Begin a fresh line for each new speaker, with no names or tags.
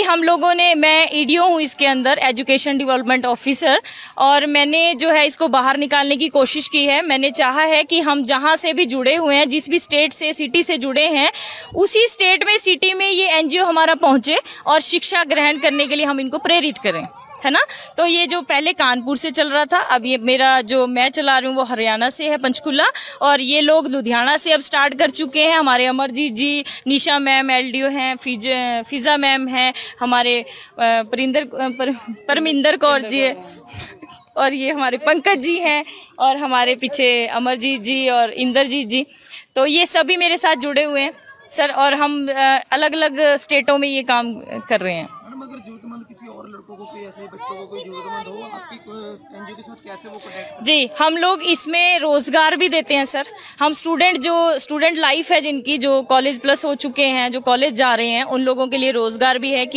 हम लोगों ने, मैं ईडीओ हूँ इसके अंदर, एजुकेशन डेवलपमेंट ऑफिसर, और मैंने जो है इसको बाहर निकालने की कोशिश की है। मैंने चाहा है कि हम जहाँ से भी जुड़े हुए हैं, जिस भी स्टेट से, सिटी से जुड़े हैं, उसी स्टेट में, सिटी में ये एनजीओ हमारा पहुँचे और शिक्षा ग्रहण करने के लिए हम इनको प्रेरित करें, है ना। तो ये जो पहले कानपुर से चल रहा था, अब ये मेरा जो मैं चला रही हूँ वो हरियाणा से है, पंचकुला, और ये लोग लुधियाना से अब स्टार्ट कर चुके हैं। हमारे अमरजीत जी, निशा मैम एलडीओ हैं, फिजा मैम हैं, हमारे परमिंदर कौर जी, और ये हमारे पंकज जी हैं, और हमारे पीछे अमरजीत जी और इंद्रजीत जी। तो ये सभी मेरे साथ जुड़े हुए हैं सर, और हम अलग अलग स्टेटों में ये काम कर रहे हैं।
अगर जरूरतमंद किसी और लड़कों को, कोई ऐसे बच्चों को कोई जरूरतमंद हो, आपकी एनजीओ के साथ कैसे वो कनेक्ट?
जी, हम लोग इसमें रोजगार भी देते हैं सर। हम स्टूडेंट लाइफ है जिनकी, जो कॉलेज प्लस हो चुके हैं, जो कॉलेज जा रहे हैं, उन लोगों के लिए रोजगार भी है कि